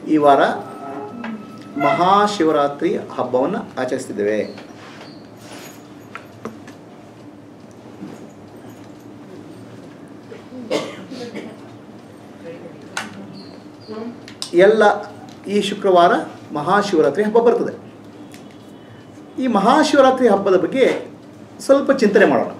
ಈ ವಾರ ಮಹಾಶಿವರಾತ್ರಿ ಹಬ್ಬವನ್ನು ಆಚರಿಸ್ತಿದ್ದೇವೆ. ಎಲ್ಲ ಈ ಶುಕ್ರವಾರ ಮಹಾಶಿವರಾತ್ರಿ ಹಬ್ಬ ಬರ್ತದೆ. ಈ ಮಹಾಶಿವರಾತ್ರಿ ಹಬ್ಬದ ಬಗ್ಗೆ ಸ್ವಲ್ಪ ಚಿಂತನೆ ಮಾಡೋಣ.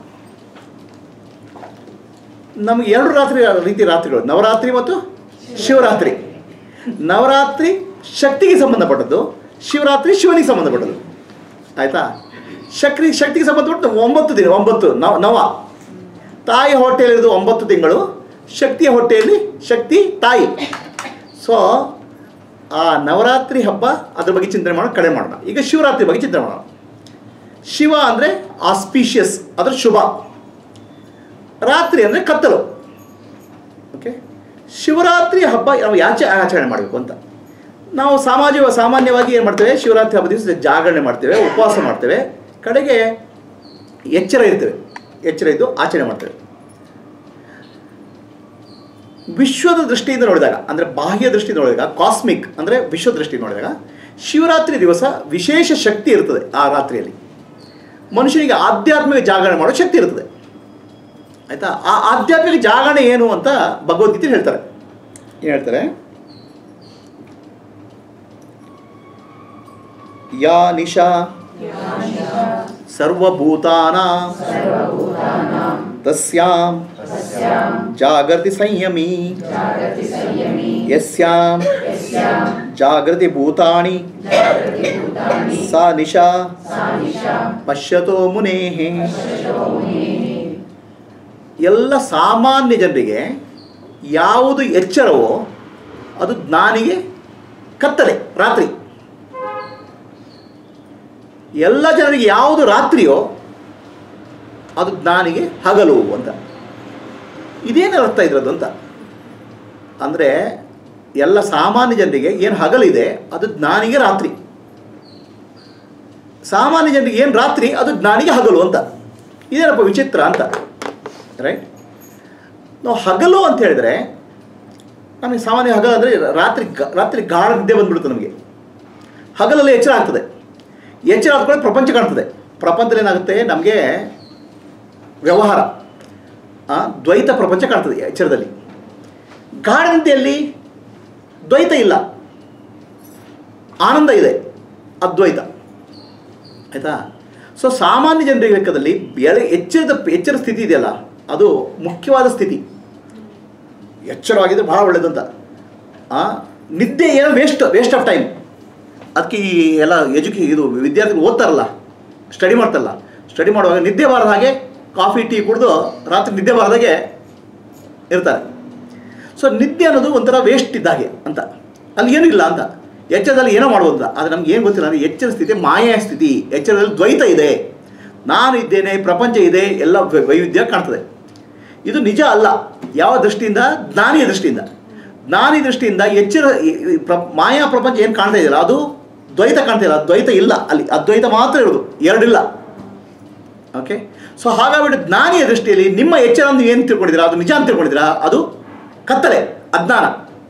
ನಮಗೆ ಎರಡು ರಾತ್ರಿಗಳು, ನವರಾತ್ರಿ ಮತ್ತು ಶಿವರಾತ್ರಿ. ನವರಾತ್ರಿ ಶಕ್ತಿಗೆ ಸಂಬಂಧಪಟ್ಟದ್ದು, ಶಿವರಾತ್ರಿ ಶಿವನಿಗೆ ಸಂಬಂಧಪಟ್ಟದ್ದು. ಆಯಿತಾ? ಶಕ್ತಿಗೆ ಸಂಬಂಧಪಟ್ಟು 9 ದಿನ, 9 ನವ. ತಾಯಿ ಹೊಟ್ಟೆಯಲ್ಲಿರೋದು 9 ತಿಂಗಳು, ಶಕ್ತಿಯ ಹೊಟ್ಟೆಯಲ್ಲಿ ಶಕ್ತಿ ತಾಯಿ. ಸೊ ಆ ನವರಾತ್ರಿ ಹಬ್ಬ ಅದ್ರ ಬಗ್ಗೆ ಚಿಂತನೆ ಮಾಡೋಣ, ಕಡಿಮೆ ಮಾಡೋಣ. ಈಗ ಶಿವರಾತ್ರಿ ಬಗ್ಗೆ ಚಿಂತನೆ ಮಾಡೋಣ. ಶಿವ ಅಂದರೆ ಆಸ್ಪೀಷಿಯಸ್, ಅದರ ಶುಭ. ರಾತ್ರಿ ಅಂದರೆ ಕತ್ತಲು. ಓಕೆ, ಶಿವರಾತ್ರಿ ಹಬ್ಬ ನಾವು ಯಾಕೆ ಆಚರಣೆ ಮಾಡಬೇಕು ಅಂತ ನಾವು ಸಾಮಾನ್ಯವಾಗಿ ಏನು ಮಾಡ್ತೇವೆ, ಶಿವರಾತ್ರಿ ಹಬ್ಬದ ದಿವಸ ಜಾಗರಣೆ ಮಾಡ್ತೇವೆ, ಉಪವಾಸ ಮಾಡ್ತೇವೆ, ಕಡೆಗೆ ಎಚ್ಚರ ಇದ್ದು ಆಚರಣೆ ಮಾಡ್ತೇವೆ. ವಿಶ್ವದ ದೃಷ್ಟಿಯಿಂದ ನೋಡಿದಾಗ, ಅಂದರೆ ಬಾಹ್ಯ ದೃಷ್ಟಿಯಿಂದ ನೋಡಿದಾಗ, ಕಾಸ್ಮಿಕ್ ಅಂದರೆ ವಿಶ್ವ ದೃಷ್ಟಿಯಿಂದ ನೋಡಿದಾಗ, ಶಿವರಾತ್ರಿ ದಿವಸ ವಿಶೇಷ ಶಕ್ತಿ ಇರ್ತದೆ. ಆ ರಾತ್ರಿಯಲ್ಲಿ ಮನುಷ್ಯನಿಗೆ ಆಧ್ಯಾತ್ಮಿಕ ಜಾಗರಣೆ ಮಾಡೋ ಶಕ್ತಿ ಇರ್ತದೆ. ಆಯಿತಾ? ಆ ಆಧ್ಯಾತ್ಮಿಕ ಜಾಗರಣೆ ಏನು ಅಂತ ಭಗವದ್ಗೀತೆ ಹೇಳ್ತಾರೆ. ಏನು ಹೇಳ್ತಾರೆ? ಯಾ ನಿಶಾ ಸರ್ವಭೂತಾನಾಂ ತಸ್ಯಾಂ ಜಾಗೃತಿ ಸಂಯಮಿ ಯಸ್ಯಾಂ ಜಾಗೃತಿ ಭೂತಾನಿ ಸಾ ನಿಶಾ ಪಶ್ಯತೋ ಮುನೇಃ. ಎಲ್ಲ ಸಾಮಾನ್ಯ ಜನರಿಗೆ ಯಾವುದು ಎಚ್ಚರವೋ ಅದು ಜ್ಞಾನಿಗೆ ಕತ್ತಲೆ, ರಾತ್ರಿ. ಎಲ್ಲ ಜನರಿಗೆ ಯಾವುದು ರಾತ್ರಿಯೋ ಅದು ಜ್ಞಾನಿಗೆ ಹಗಲು ಅಂತ. ಇದೇನು ಅರ್ಥ ಇದ್ರದ್ದು ಅಂತ ಅಂದರೆ, ಎಲ್ಲ ಸಾಮಾನ್ಯ ಜನರಿಗೆ ಏನು ಹಗಲಿದೆ ಅದು ಜ್ಞಾನಿಗೆ ರಾತ್ರಿ, ಸಾಮಾನ್ಯ ಜನರಿಗೆ ಏನು ರಾತ್ರಿ ಅದು ಜ್ಞಾನಿಗೆ ಹಗಲು ಅಂತ. ಇದೇನಪ್ಪ ವಿಚಿತ್ರ ಅಂತ. ರೈಟ್? ನಾವು ಹಗಲು ಅಂತ ಹೇಳಿದರೆ, ನಮಗೆ ಸಾಮಾನ್ಯ ಹಗಲು ಅಂದರೆ ರಾತ್ರಿ ಗಾಢ ನಿದ್ದೆ ಬಂದುಬಿಡುತ್ತೆ ನಮಗೆ. ಹಗಲಲ್ಲಿ ಎಚ್ಚರ ಆಗ್ತದೆ. ಎಚ್ಚರ ಆದ್ಮೇಲೆ ಪ್ರಪಂಚ ಕಾಣ್ತದೆ. ಪ್ರಪಂಚದಲ್ಲಿ ಏನಾಗುತ್ತೆ, ನಮಗೆ ವ್ಯವಹಾರ, ದ್ವೈತ ಪ್ರಪಂಚ ಕಾಣ್ತದೆ ಎಚ್ಚರದಲ್ಲಿ. ಗಾಢ ನಿದ್ದೆಯಲ್ಲಿ ದ್ವೈತ ಇಲ್ಲ, ಆನಂದ ಇದೆ, ಅದ್ವೈತ. ಆಯಿತಾ? ಸೊ ಸಾಮಾನ್ಯ ಜನರಿಗೆ ಲೆಕ್ಕದಲ್ಲಿ ಎಚ್ಚರ ಸ್ಥಿತಿ ಇದೆಯಲ್ಲ, ಅದು ಮುಖ್ಯವಾದ ಸ್ಥಿತಿ. ಎಚ್ಚರವಾಗಿದ್ದರೆ ಭಾಳ ಒಳ್ಳೆಯದು ಅಂತ. ನಿದ್ದೆ ಏನೋ ವೇಸ್ಟ್ ಆಫ್ ಟೈಮ್. ಅದಕ್ಕೆ ಈ ಎಲ್ಲ ವಿದ್ಯಾರ್ಥಿಗಳು ಓದ್ತಾರಲ್ಲ, ಸ್ಟಡಿ ಮಾಡ್ತಾರಲ್ಲ, ಸ್ಟಡಿ ಮಾಡುವಾಗ ನಿದ್ದೆ ಬಾರದ ಹಾಗೆ ಕಾಫಿ ಟೀ ಕುಡಿದು ರಾತ್ರಿ ನಿದ್ದೆ ಬಾರದಾಗೆ ಇರ್ತಾರೆ. ಸೊ ನಿದ್ದೆ ಅನ್ನೋದು ಒಂಥರ ವೇಸ್ಟ್ ಇದ್ದಾಗೆ ಅಂತ, ಅಲ್ಲಿ ಏನೂ ಇಲ್ಲ ಅಂತ. ಎಚ್ಚರದಲ್ಲಿ ಏನೋ ಮಾಡ್ಬೋದು ಅಂತ. ಆದರೆ ನಮ್ಗೆ ಏನು ಗೊತ್ತಿಲ್ಲ ಅಂದರೆ, ಎಚ್ಚರ ಸ್ಥಿತಿ ಮಾಯಾ ಸ್ಥಿತಿ. ಎಚ್ಚರದಲ್ಲಿ ದ್ವೈತ ಇದೆ, ನಾನು ಇದ್ದೇನೆ, ಪ್ರಪಂಚ ಇದೆ, ಎಲ್ಲ ವೈವಿಧ್ಯ ಕಾಣ್ತದೆ. ಇದು ನಿಜ ಅಲ್ಲ. ಯಾವ ದೃಷ್ಟಿಯಿಂದ? ಜ್ಞಾನಿಯ ದೃಷ್ಟಿಯಿಂದ. ಜ್ಞಾನಿ ದೃಷ್ಟಿಯಿಂದ ಎಚ್ಚರ ಮಾಯಾ ಪ್ರಪಂಚ ಏನು ಕಾಣ್ತಾ ಇದೆಯಲ್ಲ ಅದು ದ್ವೈತ ಕಾಣ್ತಾ ಇಲ್ಲ. ದ್ವೈತ ಇಲ್ಲ ಅಲ್ಲಿ, ಅದ್ವೈತ ಮಾತ್ರ ಇರೋದು, ಎರಡಿಲ್ಲ. ಓಕೆ, ಸೊ ಹಾಗಾಗ್ಬಿಟ್ಟು ಜ್ಞಾನಿಯ ದೃಷ್ಟಿಯಲ್ಲಿ ನಿಮ್ಮ ಎಚ್ಚರ ಅಂತ ಏನು ತಿಳ್ಕೊಂಡಿದ್ದೀರಾ ಅದು ನಿಜ ಅಂತ ತಿಳ್ಕೊಂಡಿದ್ದೀರಾ, ಅದು ಕತ್ತಲೆ, ಅಜ್ಞಾನ.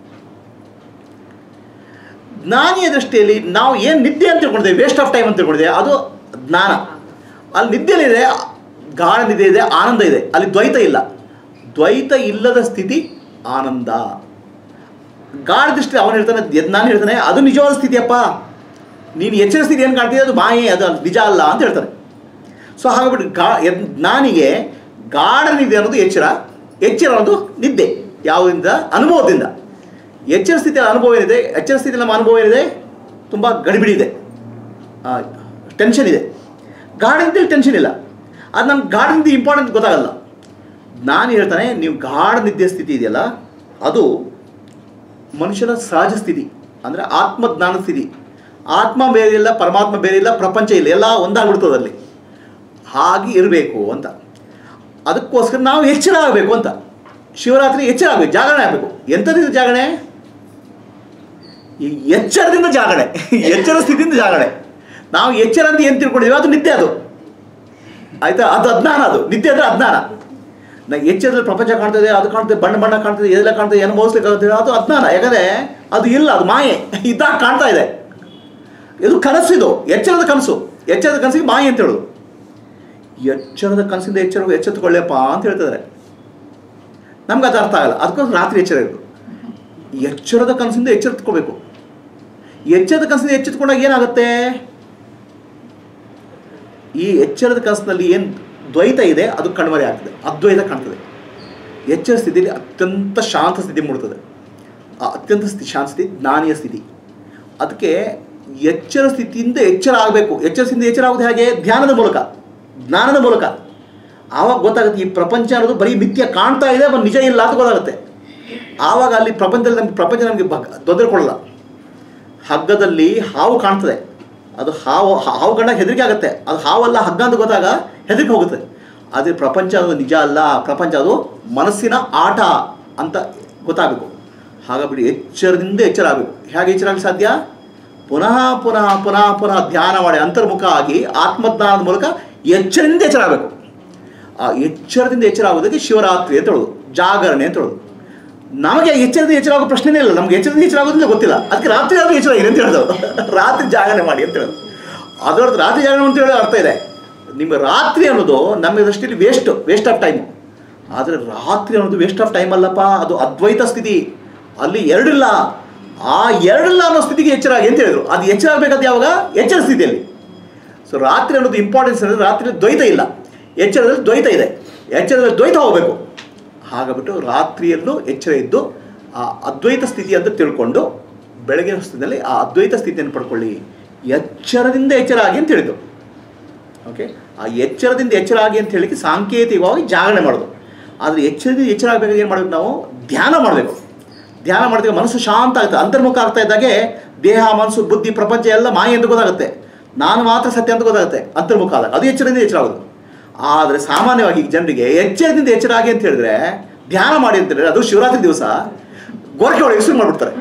ಜ್ಞಾನಿಯ ದೃಷ್ಟಿಯಲ್ಲಿ ನಾವು ಏನು ನಿದ್ದೆ ಅಂತ ತಿಳ್ಕೊಂಡಿದ್ದೇವೆ, ವೇಸ್ಟ್ ಆಫ್ ಟೈಮ್ ಅಂತ ತಿಳ್ಕೊಂಡಿದ್ದೇವೆ, ಅದು ಜ್ಞಾನ. ಅಲ್ಲಿ ನಿದ್ದೆಯಲ್ಲಿದೆ, ಗಾಢ ನಿದ್ದೆ ಇದೆ, ಆನಂದ ಇದೆ, ಅಲ್ಲಿ ದ್ವೈತ ಇಲ್ಲ. ದ್ವೈತ ಇಲ್ಲದ ಸ್ಥಿತಿ ಆನಂದ. ಗಾಢ ದೃಷ್ಟಿ ಅವನು ಹೇಳ್ತಾನೆ, ನಾನು ಹೇಳ್ತಾನೆ ಅದು ನಿಜವಾದ ಸ್ಥಿತಿಯಪ್ಪ, ನೀನು ಎಚ್ಚರ ಸ್ಥಿತಿ ಏನು ಕಾಣ್ತಿದೆ ಅದು ಮಾಯೆ, ಅದು ನಿಜ ಅಲ್ಲ ಅಂತ ಹೇಳ್ತಾನೆ. ಸೊ ಹಾಗಾಗ್ಬಿಟ್ಟು ಜ್ಞಾನಿಗೆ ಗಾಢ ನಿದ್ದೆ ಅನ್ನೋದು ಎಚ್ಚರ ಅನ್ನೋದು ನಿದ್ದೆ. ಯಾವುದರಿಂದ? ಅನುಭವದಿಂದ. ಎಚ್ಚರ ಸ್ಥಿತಿಯಲ್ಲಿ ಅನುಭವ ಏನಿದೆ, ಎಚ್ಚರ ಸ್ಥಿತಿಯಲ್ಲಿ ನಮ್ಮ ಅನುಭವ ಏನಿದೆ, ತುಂಬ ಗಡಿಬಿಡಿ ಇದೆ, ಟೆನ್ಷನ್ ಇದೆ. ಗಾಢ ನಿದ್ದೆಯಲ್ಲಿ ಟೆನ್ಷನ್ ಇಲ್ಲ. ಅದು ನಮ್ಗೆ ಗಾಢ ನಿದ್ದೆ ಇಂಪಾರ್ಟೆಂಟ್ ಗೊತ್ತಾಗಲ್ಲ. ಜ್ಞಾನಿ ಹೇಳ್ತಾನೆ, ನೀವು ಗಾಢ ನಿದ್ದೆ ಸ್ಥಿತಿ ಇದೆಯಲ್ಲ ಅದು ಮನುಷ್ಯನ ಸಹಜ ಸ್ಥಿತಿ, ಅಂದರೆ ಆತ್ಮಜ್ಞಾನ ಸ್ಥಿತಿ. ಆತ್ಮ ಬೇರೆ ಇಲ್ಲ, ಪರಮಾತ್ಮ ಬೇರೆ ಇಲ್ಲ, ಪ್ರಪಂಚ ಇಲ್ಲ, ಎಲ್ಲ ಒಂದಾಗ್ಬಿಡ್ತದಲ್ಲಿ. ಹಾಗೆ ಇರಬೇಕು ಅಂತ. ಅದಕ್ಕೋಸ್ಕರ ನಾವು ಎಚ್ಚರ ಆಗಬೇಕು ಅಂತ. ಶಿವರಾತ್ರಿ ಎಚ್ಚರ ಆಗಬೇಕು, ಜಾಗರಣೆ ಆಗಬೇಕು. ಎಂಥದ್ದು ಜಾಗರಣೆ? ಈ ಎಚ್ಚರದಿಂದ ಜಾಗರಣೆ, ಎಚ್ಚರ ಸ್ಥಿತಿಯಿಂದ ಜಾಗರಣೆ. ನಾವು ಎಚ್ಚರ ಅಂತ ಏನು ತಿಳ್ಕೊಂಡಿದ್ದೀವಿ ಅದು ನಿದ್ದೆ, ಅದು ಆಯಿತಾ? ಅದು ಅಜ್ಞಾನ. ಅದು ನಿದ್ದೆ ಅಂದರೆ ಅಜ್ಞಾನ. ಎಚ್ಚರದಲ್ಲಿ ಪ್ರಪಂಚ ಕಾಣ್ತದೆ, ಅದು ಕಾಣ್ತದೆ, ಬಣ್ಣ ಬಣ್ಣ ಕಾಣ್ತದೆ, ಎಲ್ಲ ಕಾಣ್ತದೆ, ಅನುಭವಿಸ್ಲಿಕ್ಕಾಗ್ತದೆ, ಅದು ಅಜ್ಞಾನ. ಯಾಕಂದರೆ ಅದು ಇಲ್ಲ, ಅದು ಮಾಯೆ ಇದ್ದಾಗ ಕಾಣ್ತಾ ಇದೆ. ಇದು ಕನಸಿದು, ಎಚ್ಚರದ ಕನಸು. ಎಚ್ಚರದ ಕನಸಿಗೆ ಮಾಯೆ ಅಂತ ಹೇಳೋದು. ಎಚ್ಚರದ ಕನಸಿಂದ ಎಚ್ಚೆತ್ತುಕೊಳ್ಳಪ್ಪ ಅಂತ ಹೇಳ್ತಿದ್ದಾರೆ. ನಮ್ಗೆ ಅದು ಅರ್ಥ ಆಗಲ್ಲ. ಅದಕ್ಕೋಸ್ಕರ ರಾತ್ರಿ ಎಚ್ಚರ ಇರೋದು. ಎಚ್ಚರದ ಕನಸಿಂದ ಎಚ್ಚೆತ್ತುಕೋಬೇಕು. ಎಚ್ಚರದ ಕನಸಿಂದ ಎಚ್ಚೆತ್ತುಕೊಂಡಾಗ ಏನಾಗುತ್ತೆ? ಈ ಎಚ್ಚರದ ಕನಸಿನಲ್ಲಿ ಏನು ದ್ವೈತ ಇದೆ ಅದು ಕಣ್ಮರೆ ಆಗ್ತದೆ, ಅದ್ವೈತ ಕಾಣ್ತದೆ. ಎಚ್ಚರ ಸ್ಥಿತಿಯಲ್ಲಿ ಅತ್ಯಂತ ಶಾಂತ ಸ್ಥಿತಿ ಮೂಡ್ತದೆ. ಆ ಅತ್ಯಂತ ಶಾಂತ ಸ್ಥಿತಿ ಜ್ಞಾನಿಯ ಸ್ಥಿತಿ. ಅದಕ್ಕೆ ಎಚ್ಚರ ಸ್ಥಿತಿಯಿಂದ ಎಚ್ಚರ ಆಗಬೇಕು. ಎಚ್ಚರ ಸ್ಥಿತಿಯಿಂದ ಎಚ್ಚರ ಆಗೋದು ಹೇಗೆ? ಧ್ಯಾನದ ಮೂಲಕ, ಜ್ಞಾನದ ಮೂಲಕ. ಆವಾಗ ಗೊತ್ತಾಗುತ್ತೆ ಈ ಪ್ರಪಂಚ ಅನ್ನೋದು ಬರೀ ಮಿಥ್ಯ ಕಾಣ್ತಾ ಇದೆ, ಬಟ್ ನಿಜ ಇಲ್ಲ ಅಂತ ಗೊತ್ತಾಗುತ್ತೆ. ಆವಾಗ ಅಲ್ಲಿ ಪ್ರಪಂಚ ನಮಗೆ ತೊಂದರೆ ಕೊಡಲ್ಲ. ಹಗ್ಗದಲ್ಲಿ ಹಾವು ಕಾಣ್ತದೆ, ಅದು ಹಾವು ಕಂಡಾಗ ಹೆದರಿಕೆ ಆಗುತ್ತೆ. ಅದು ಹಾವಲ್ಲ ಹಗ್ಗ ಅಂತ ಗೊತ್ತಾಗ ಹೆದರಿಕೆ ಹೋಗುತ್ತೆ. ಆದರೆ ಪ್ರಪಂಚ ಅದು ನಿಜ ಅಲ್ಲ, ಪ್ರಪಂಚ ಅದು ಮನಸ್ಸಿನ ಆಟ ಅಂತ ಗೊತ್ತಾಗಬೇಕು. ಹಾಗಾಗ್ಬಿಟ್ಟು ಎಚ್ಚರದಿಂದ ಎಚ್ಚರ ಆಗಬೇಕು. ಹೇಗೆ ಎಚ್ಚರ ಆಗಲಿಕ್ಕೆ ಸಾಧ್ಯ? ಪುನಃ ಪುನಃ ಪುನಃ ಪುನಃ ಧ್ಯಾನ ಮಾಡಿ ಅಂತರ್ಮುಖ ಆಗಿ ಆತ್ಮಜ್ಞಾನದ ಮೂಲಕ ಎಚ್ಚರದಿಂದ ಎಚ್ಚರ ಆಗಬೇಕು. ಆ ಎಚ್ಚರದಿಂದ ಎಚ್ಚರ ಆಗೋದಕ್ಕೆ ಶಿವರಾತ್ರಿ ಅಂತ ಹೇಳೋದು, ಜಾಗರಣೆ ಅಂತ ಹೇಳೋದು. ನಮಗೆ ಎಚ್ಚರದಿಂದ ಎಚ್ಚರ ಆಗೋ ಪ್ರಶ್ನೆನೇ ಇಲ್ಲ. ನಮ್ಗೆ ಎಚ್ಚರದಿಂದ ಎಚ್ಚರ ಆಗೋದಿಲ್ಲ ಗೊತ್ತಿಲ್ಲ. ಅದಕ್ಕೆ ರಾತ್ರಿ ಆದರೂ ಎಚ್ಚರ ಆಗಿದೆ ಅಂತ ಹೇಳೋದು. ರಾತ್ರಿ ಜಾಗರಣೆ ಮಾಡಿ ಅಂತ ಹೇಳೋದು. ಅದರದ್ದು ರಾತ್ರಿ ಜಾಗರಣೆ ಅಂತ ಹೇಳೋ ಅರ್ಥ ಇದೆ. ನಿಮ್ಮ ರಾತ್ರಿ ಅನ್ನೋದು ನಮ್ಮ ದೃಷ್ಟಿಯಲ್ಲಿ ವೇಸ್ಟ್ ಆಫ್ ಟೈಮು. ಆದರೆ ರಾತ್ರಿ ಅನ್ನೋದು ವೇಸ್ಟ್ ಆಫ್ ಟೈಮ್ ಅಲ್ಲಪ್ಪ, ಅದು ಅದ್ವೈತ ಸ್ಥಿತಿ. ಅಲ್ಲಿ ಎರಡಿಲ್ಲ. ಆ ಎರಡಿಲ್ಲ ಅನ್ನೋ ಸ್ಥಿತಿಗೆ ಎಚ್ಚರ ಆಗಿ ಅಂತ ಹೇಳಿದ್ರು. ಅದು ಎಚ್ಚರ ಆಗಬೇಕಾದ ಯಾವಾಗ? ಎಚ್ಚರ ಸ್ಥಿತಿಯಲ್ಲಿ. ಸೊ ರಾತ್ರಿ ಅನ್ನೋದು ಇಂಪಾರ್ಟೆನ್ಸ್ ಅಂದರೆ ರಾತ್ರಿ ದ್ವೈತ ಇಲ್ಲ, ಎಚ್ಚರದಲ್ಲಿ ದ್ವೈತ ಇದೆ. ಎಚ್ಚರದಲ್ಲಿ ದ್ವೈತ ಹೋಗಬೇಕು. ಹಾಗಾಗ್ಬಿಟ್ಟು ರಾತ್ರಿಯಲ್ಲೂ ಎಚ್ಚರ ಇದ್ದು ಆ ಅದ್ವೈತ ಸ್ಥಿತಿ ಅಂತ ತಿಳ್ಕೊಂಡು ಬೆಳಗಿನ ಹೊತ್ತಿನಲ್ಲಿ ಆ ಅದ್ವೈತ ಸ್ಥಿತಿಯನ್ನು ಪಡ್ಕೊಳ್ಳಿ. ಎಚ್ಚರದಿಂದ ಎಚ್ಚರ ಆಗಿ ಅಂತ ಹೇಳಿದ್ದು. ಓಕೆ, ಆ ಎಚ್ಚರದಿಂದ ಎಚ್ಚರ ಆಗಿ ಅಂತ ಹೇಳಿಕ್ಕೆ ಸಾಂಕೇತಿಕವಾಗಿ ಜಾಗರಣೆ ಮಾಡೋದು. ಆದರೆ ಎಚ್ಚರದಿಂದ ಎಚ್ಚರ ಆಗಬೇಕಾದ್ರೆ ಏನು ಮಾಡಬೇಕು? ನಾವು ಧ್ಯಾನ ಮಾಡಬೇಕು. ಧ್ಯಾನ ಮಾಡಿದಾಗ ಮನಸ್ಸು ಶಾಂತ ಆಗುತ್ತೆ. ಅಂತರ್ಮುಖ ಆಗ್ತಾ ಇದ್ದಾಗೆ ದೇಹ, ಮನಸ್ಸು, ಬುದ್ಧಿ, ಪ್ರಪಂಚ ಎಲ್ಲ ಮಾಯೆ ಅಂತ ಗೊತ್ತಾಗುತ್ತೆ. ನಾನು ಮಾತ್ರ ಸತ್ಯ ಅಂತ ಗೊತ್ತಾಗುತ್ತೆ ಅಂತರ್ಮುಖ ಆದಾಗ. ಅದು ಎಚ್ಚರದಿಂದ ಎಚ್ಚರ ಆಗೋದು. ಆದರೆ ಸಾಮಾನ್ಯವಾಗಿ ಜನರಿಗೆ ಎಚ್ಚರದಿಂದ ಎಚ್ಚರ ಆಗಿ ಅಂತ ಹೇಳಿದ್ರೆ, ಧ್ಯಾನ ಮಾಡಿ ಅಂತ ಹೇಳಿದ್ರೆ, ಅದು ಶಿವರಾತ್ರಿ ದಿವಸ ಗೋರಕೆ ಒಳಗೆ ಶುರು ಮಾಡಿಬಿಡ್ತಾರೆ.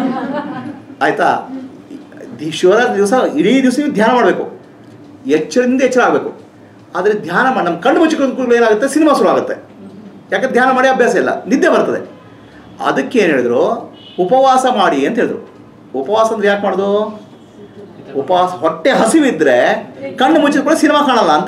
ಆಯಿತಾ? ಶಿವರಾತ್ರಿ ದಿವಸ ಇಡೀ ದಿವಸ ಧ್ಯಾನ ಮಾಡಬೇಕು, ಎಚ್ಚರದಿಂದ ಎಚ್ಚರ ಆಗಬೇಕು. ಆದರೆ ಧ್ಯಾನ ಮಾಡಿ ನಮ್ಮ ಕಣ್ಣು ಮುಚ್ಚಿಕೊಂಡು ಏನಾಗುತ್ತೆ? ಸಿನಿಮಾ ಶುರು ಆಗುತ್ತೆ. ಯಾಕಂದ್ರೆ ಧ್ಯಾನ ಮಾಡಿ ಅಭ್ಯಾಸ ಇಲ್ಲ, ನಿದ್ದೆ ಬರ್ತದೆ. ಅದಕ್ಕೆ ಏನು ಹೇಳಿದ್ರು? ಉಪವಾಸ ಮಾಡಿ ಅಂತ ಹೇಳಿದ್ರು. ಉಪವಾಸ ಅಂದರೆ ಯಾಕೆ ಮಾಡೋದು? ಉಪವಾಸ ಹೊಟ್ಟೆ ಹಸಿವಿದ್ರೆ ಕಣ್ಣು ಮುಚ್ಚಿದ ಕೂಡ ಸಿನಿಮಾ ಕಾಣಲ್ಲ ಅಂತ.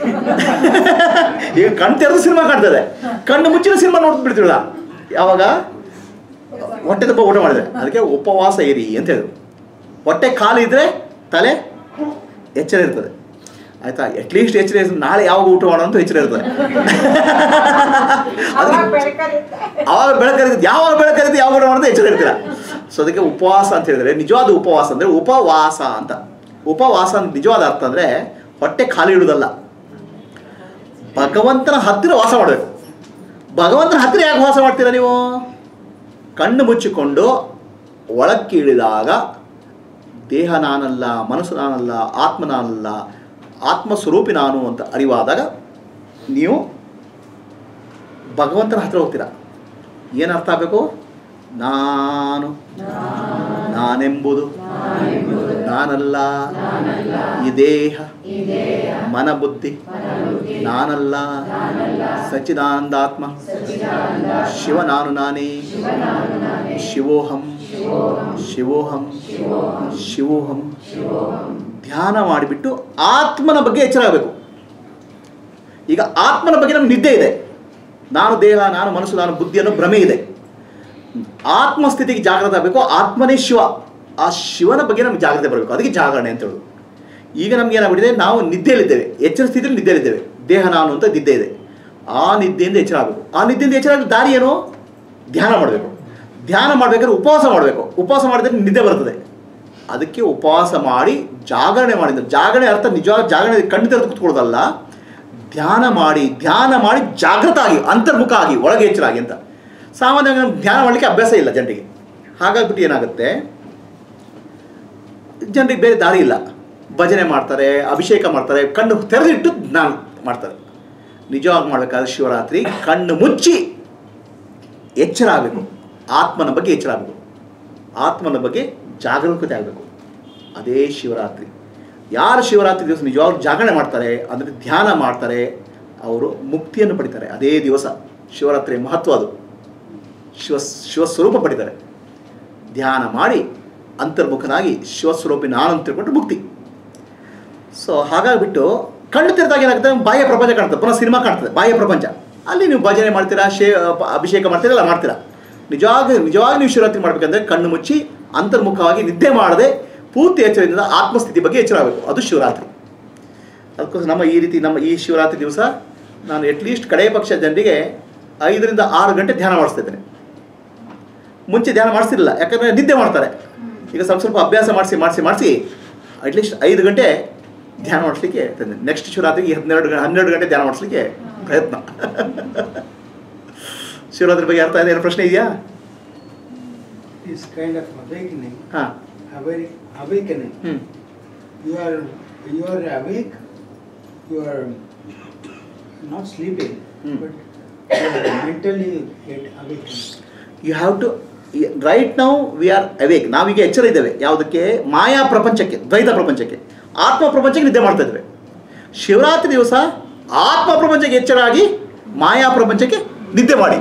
ಈಗ ಕಣ್ಣು ತೆರೆದು ಸಿನಿಮಾ ಕಾಣ್ತದೆ, ಕಣ್ಣು ಮುಚ್ಚಿದ ಸಿನಿಮಾ ನೋಡ್ಬಿಡ್ತೀವಲ್ಲ ಯಾವಾಗ? ಹೊಟ್ಟೆ ತುಂಬ ಊಟ ಮಾಡಿದ್ರೆ. ಅದಕ್ಕೆ ಉಪವಾಸ ಇರಿ ಅಂತ ಹೇಳಿದ್ರು. ಹೊಟ್ಟೆ ಖಾಲಿ ಇದ್ದರೆ ತಲೆ ಎಚ್ಚರ ಇರ್ತದೆ. ಆಯಿತಾ? ಅಟ್ಲೀಸ್ಟ್ ಎಚ್ಚರ ಇರ್ತದೆ. ನಾಳೆ ಯಾವಾಗ ಊಟ ಮಾಡೋಣ ಅಂತ ಎಚ್ಚರ ಇರ್ತದೆ. ಅವಾಗ ಬೆಳಕರಿದ್ದು, ಯಾವಾಗ ಬೆಳಕರಿದ್ದು ಯಾವಾಗ ಊಟ ಮಾಡೋದು ಎಚ್ಚರ ಇರ್ತೀರ. ಸೊ ಅದಕ್ಕೆ ಉಪವಾಸ ಅಂತ ಹೇಳಿದ್ರೆ, ನಿಜವಾದ ಉಪವಾಸ ಅಂದರೆ ಉಪವಾಸ ಅಂತ. ಉಪವಾಸ ಅಂತ ನಿಜವಾದ ಅರ್ಥ ಅಂದರೆ ಹೊಟ್ಟೆ ಖಾಲಿ ಇಡುವುದಲ್ಲ, ಭಗವಂತನ ಹತ್ತಿರ ವಾಸ ಮಾಡಬೇಕು. ಭಗವಂತನ ಹತ್ತಿರ ಯಾಕೆ ವಾಸ ಮಾಡ್ತೀರಾ ನೀವು? ಕಣ್ಣು ಮುಚ್ಚಿಕೊಂಡು ಒಳಕ್ಕೆ ಇಳಿದಾಗ ದೇಹ ನಾನಲ್ಲ, ಮನಸ್ಸು ನಾನಲ್ಲ, ಆತ್ಮ ನಾನಲ್ಲ, ಆತ್ಮಸ್ವರೂಪಿ ನಾನು ಅಂತ ಅರಿವಾದಾಗ ನೀವು ಭಗವಂತನ ಹತ್ತಿರ ಹೋಗ್ತೀರಾ. ಏನು ಅರ್ಥ ಆಗಬೇಕು? ನಾನೆಂಬುದು ನಾನಲ್ಲ, ಈ ದೇಹ ಮನ ಬುದ್ಧಿ ನಾನಲ್ಲ, ಸಚ್ಚಿದಾನಂದಾತ್ಮ ಶಿವ ನಾನು ನಾನೇ, ಶಿವೋಹಂ ಶಿವೋಹಂ ಶಿವೋಹಂ. ಧ್ಯಾನ ಮಾಡಿಬಿಟ್ಟು ಆತ್ಮನ ಬಗ್ಗೆ ಎಚ್ಚರ ಆಗಬೇಕು. ಈಗ ಆತ್ಮನ ಬಗ್ಗೆ ನಮ್ಗೆ ನಿದ್ದೆ ಇದೆ. ನಾನು ದೇಹ, ನಾನು ಮನಸ್ಸು, ನಾನು ಬುದ್ಧಿ ಅನ್ನೋ ಭ್ರಮೆ ಇದೆ. ಆತ್ಮಸ್ಥಿತಿಗೆ ಜಾಗೃತ ಆಗಬೇಕು. ಆತ್ಮನೇ ಶಿವ. ಆ ಶಿವನ ಬಗ್ಗೆ ನಮ್ಗೆ ಜಾಗ್ರತೆ ಬರಬೇಕು. ಅದಕ್ಕೆ ಜಾಗರಣೆ ಅಂತ ಹೇಳೋದು. ಈಗ ನಮ್ಗೆ ಏನಾಗ್ಬಿಟ್ಟಿದೆ? ನಾವು ನಿದ್ದೆಯಲ್ಲಿದ್ದೇವೆ, ಎಚ್ಚರ ಸ್ಥಿತಿಯಲ್ಲಿ ನಿದ್ದೆಯಲ್ಲಿದ್ದೇವೆ. ದೇಹ ನಾನು ಅಂತ ನಿದ್ದೆ ಇದೆ. ಆ ನಿದ್ದೆಯಿಂದ ಎಚ್ಚರ ಆಗಬೇಕು. ಆ ನಿದ್ದೆಯಿಂದ ಎಚ್ಚರ ಆಗಲು ದಾರಿ ಏನು? ಧ್ಯಾನ ಮಾಡಬೇಕು. ಧ್ಯಾನ ಮಾಡಬೇಕಾದ್ರೆ ಉಪವಾಸ ಮಾಡಬೇಕು. ಉಪವಾಸ ಮಾಡಿದ್ರೆ ನಿದ್ದೆ ಬರ್ತದೆ. ಅದಕ್ಕೆ ಉಪವಾಸ ಮಾಡಿ ಜಾಗರಣೆ ಮಾಡಿದ್ರೆ, ಜಾಗರಣೆ ಅರ್ಥ ನಿಜವಾದ ಜಾಗರಣೆ ಕಣ್ಣು ತೆರೆದು ಕೂತ್ಕೊಳ್ಳೋದಲ್ಲ, ಧ್ಯಾನ ಮಾಡಿ ಜಾಗೃತ ಆಗಿ, ಅಂತರ್ಮುಖ ಆಗಿ, ಒಳಗೆ ಎಚ್ಚರ ಆಗಿ ಅಂತ. ಸಾಮಾನ್ಯವಾಗಿ ಧ್ಯಾನ ಮಾಡಲಿಕ್ಕೆ ಅಭ್ಯಾಸ ಇಲ್ಲ ಜನರಿಗೆ. ಹಾಗಾಗ್ಬಿಟ್ಟು ಏನಾಗುತ್ತೆ? ಜನರಿಗೆ ಬೇರೆ ದಾರಿ ಇಲ್ಲ. ಭಜನೆ ಮಾಡ್ತಾರೆ, ಅಭಿಷೇಕ ಮಾಡ್ತಾರೆ, ಕಣ್ಣು ತೆರೆದಿಟ್ಟು ಜ್ಞಾನ ಮಾಡ್ತಾರೆ. ನಿಜವಾಗಿ ಮಾಡಬೇಕಾದ್ರೆ ಶಿವರಾತ್ರಿ ಕಣ್ಣು ಮುಚ್ಚಿ ಎಚ್ಚರ ಆಗಬೇಕು. ಆತ್ಮನ ಬಗ್ಗೆ ಎಚ್ಚರ ಆಗಬೇಕು. ಆತ್ಮನ ಬಗ್ಗೆ ಜಾಗರೂಕತೆ ಆಗಬೇಕು. ಅದೇ ಶಿವರಾತ್ರಿ. ಯಾರು ಶಿವರಾತ್ರಿ ದಿವಸ ನಿಜವಾಗ್ಲೂ ಜಾಗರಣೆ ಮಾಡ್ತಾರೆ, ಅಂದರೆ ಧ್ಯಾನ ಮಾಡ್ತಾರೆ, ಅವರು ಮುಕ್ತಿಯನ್ನು ಪಡಿತಾರೆ ಅದೇ ದಿವಸ. ಶಿವರಾತ್ರಿ ಮಹತ್ವ ಅದು. ಶಿವಸ್ವರೂಪ ಪಡಿತಾರೆ. ಧ್ಯಾನ ಮಾಡಿ ಅಂತರ್ಮುಖನಾಗಿ ಶಿವಸ್ವರೂಪಿ ನಾನು ಅಂತ ತಿಳ್ಕೊಂಡು ಮುಕ್ತಿ. ಸೊ ಹಾಗಾಗಿಬಿಟ್ಟು ಕಣ್ಣು ತೆರೆದಾಗ ಏನಾಗ್ತದೆ, ಬಾಹ್ಯ ಪ್ರಪಂಚ ಕಾಣ್ತದೆ, ಪುನಃ ಸಿನಿಮಾ ಕಾಣ್ತದೆ, ಬಾಹ್ಯ ಪ್ರಪಂಚ. ಅಲ್ಲಿ ನೀವು ಭಜನೆ ಮಾಡ್ತೀರಾ, ಅಭಿಷೇಕ ಮಾಡ್ತೀರಾ, ಎಲ್ಲ ಮಾಡ್ತೀರಾ. ನಿಜವಾಗಿ ನೀವು ಶಿವರಾತ್ರಿ ಮಾಡಬೇಕಂದ್ರೆ ಕಣ್ಣು ಮುಚ್ಚಿ ಅಂತರ್ಮುಖವಾಗಿ ನಿದ್ದೆ ಮಾಡದೆ ಪೂರ್ತಿ ಎಚ್ಚರದಿಂದ ಆತ್ಮಸ್ಥಿತಿ ಬಗ್ಗೆ ಎಚ್ಚರ ಆಗಬೇಕು. ಅದು ಶಿವರಾತ್ರಿ. ಅದಕ್ಕೋಸ್ಕರ ನಮ್ಮ ಈ ಶಿವರಾತ್ರಿ ದಿವಸ ನಾನು ಅಟ್ಲೀಸ್ಟ್ ಕಡೆಯ ಪಕ್ಷ ಜನರಿಗೆ 5 ರಿಂದ 6 ಗಂಟೆ ಧ್ಯಾನ ಮಾಡಿಸ್ತಿದ್ದೇನೆ. ಮುಂಚೆ ಧ್ಯಾನ ಮಾಡಿಸ್ತಿರಲಿಲ್ಲ, ಯಾಕಂದರೆ ನಿದ್ದೆ ಮಾಡ್ತಾರೆ. ಈಗ ಸ್ವಲ್ಪ ಅಭ್ಯಾಸ ಮಾಡಿಸಿ ಅಟ್ಲೀಸ್ಟ್ 5 ಗಂಟೆ ಧ್ಯಾನ ಮಾಡಿಸ್ಲಿಕ್ಕೆ ತಂದೆ. ನೆಕ್ಸ್ಟ್ ಶಿವರಾತ್ರಿಗೆ 12 ಗಂಟೆ ಧ್ಯಾನ ಮಾಡಿಸ್ಲಿಕ್ಕೆ ಪ್ರಯತ್ನ. ಶಿವರಾತ್ರಿ ಬಗ್ಗೆ ಅರ್ಥ ಇದೆ? ಏನು ಪ್ರಶ್ನೆ ಇದೆಯಾ? This kind of awakening. ಹಾಂ, awakening. You are awake. You are not sleeping, but you are mentally get awakened. You have to. Right now we are awake. ನಾವೀಗ ಎಚ್ಚರ ಇದ್ದೇವೆ ಯಾವುದಕ್ಕೆ? ಮಾಯಾ ಪ್ರಪಂಚಕ್ಕೆ, ದ್ವೈತ ಪ್ರಪಂಚಕ್ಕೆ. ಆತ್ಮ ಪ್ರಪಂಚಕ್ಕೆ ನಿದ್ದೆ ಮಾಡ್ತಾ ಇದ್ದೇವೆ. ಶಿವರಾತ್ರಿ ದಿವಸ ಆತ್ಮ ಪ್ರಪಂಚಕ್ಕೆ ಎಚ್ಚರಾಗಿ ಮಾಯಾ ಪ್ರಪಂಚಕ್ಕೆ ನಿದ್ದೆ ಮಾಡಿ.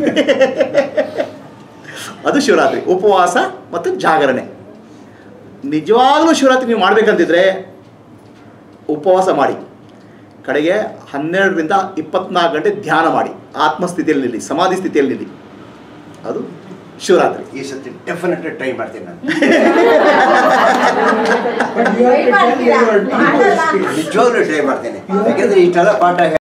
ಅದು ಶಿವರಾತ್ರಿ. ಉಪವಾಸ ಮತ್ತು ಜಾಗರಣೆ. ನಿಜವಾಗ್ಲೂ ಶಿವರಾತ್ರಿ ನೀವು ಮಾಡಬೇಕಂತಿದ್ರೆ ಉಪವಾಸ ಮಾಡಿ, ಕಡೆಗೆ 12 ರಿಂದ 24 ಗಂಟೆ ಧ್ಯಾನ ಮಾಡಿ, ಆತ್ಮಸ್ಥಿತಿಯಲ್ಲಿ ಸಮಾಧಿ ಸ್ಥಿತಿಯಲ್ಲಿ. ಅದು ಶಿವರಾತ್ರಿ. ಈ ಸತಿ ಡೆಫಿನೆಟ್ಲಿ ಟ್ರೈ ಮಾಡ್ತೀನಿ ನಾನು. ನಿಜವಾಗ್ಲೂ ಟ್ರೈ ಮಾಡ್ತೇನೆ, ಯಾಕೆಂದ್ರೆ ಇಷ್ಟೆಲ್ಲ ಪಾಠ